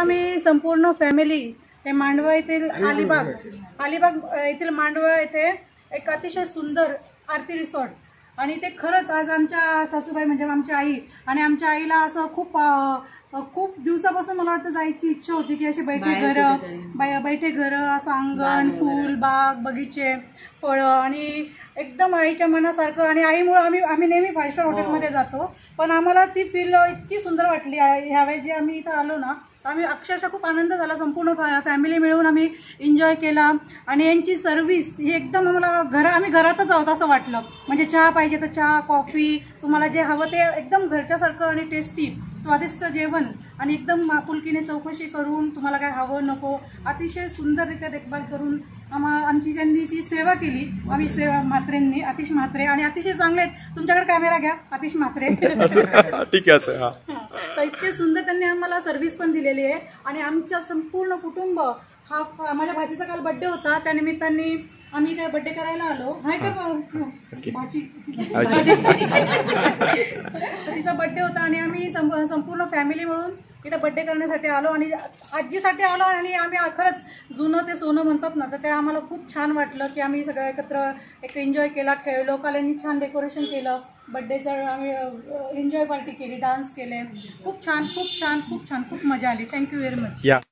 आम्ही संपूर्ण फॅमिली हे मांडवा येथील अलिबाग येथील मांडवा येथे एक अतिशय सुंदर आरती रिसॉर्ट आणि ते खरंच आज आमच्या सासूबाई म्हणजे आमची आई आणि आमच्या आईला असं खूप दिवसापासून मला वाटतं जायची इच्छा होती की असे बैठे घर असं अंगण फूल बाग बगीचे फळं आणि एकदम आईच्या मनासारखं आणि आईमुळे आम्ही नेहमी 5 स्टार हॉटेलमध्ये जातो पण आम्हाला ती फील इतकी सुंदर वाटली ह्यावेळी जे आम्ही इथं आलो ना आम्ही अक्षरशः खूप आनंद झाला संपूर्ण फॅमिली मिळून आम्ही एन्जॉय केला आणि यांची सर्व्हिस ही एकदम आम्हाला आम्ही घरातच आहोत असं वाटलं म्हणजे चहा पाहिजे तर चहा कॉफी तुम्हाला जे हवं ते एकदम घरच्यासारखं आणि टेस्टी स्वादिष्ट जेवण आणि एकदम आपुलकीने चौकशी करून तुम्हाला काय हवं नको अतिशय सुंदररित्या देखभाल करून आमची त्यांनी जी सेवा केली आम्ही म्हात्रेंनी आतिश म्हात्रे आणि अतिशय चांगले आहेत तुमच्याकडे कॅमेरा घ्या आतिश म्हात्रे ठीक आहे तर इतके सुंदर त्यांनी आम्हाला सर्व्हिस पण दिलेली आहे आणि आमच्या संपूर्ण कुटुंब हा माझ्या भाचीचा काल बर्थडे होता त्या निमित्ताने आम्ही काय बर्थडे करायला आलो हाय का भाची तिचा बर्थडे होता आणि आम्ही संपूर्ण फॅमिली मिळून इथं बर्थडे करण्यासाठी आलो आणि आजीसाठी आलो आणि आम्ही खरंच जुनं ते सोनं म्हणतात ना तर ते आम्हाला खूप छान वाटलं की आम्ही सगळं एकत्र एक एन्जॉय केला खेळलो कालांनी छान डेकोरेशन केलं बर्थडेचं आम्ही एन्जॉय पार्टी केली डान्स केले खूप छान खूप मजा आली थँक्यू व्हेरी मच.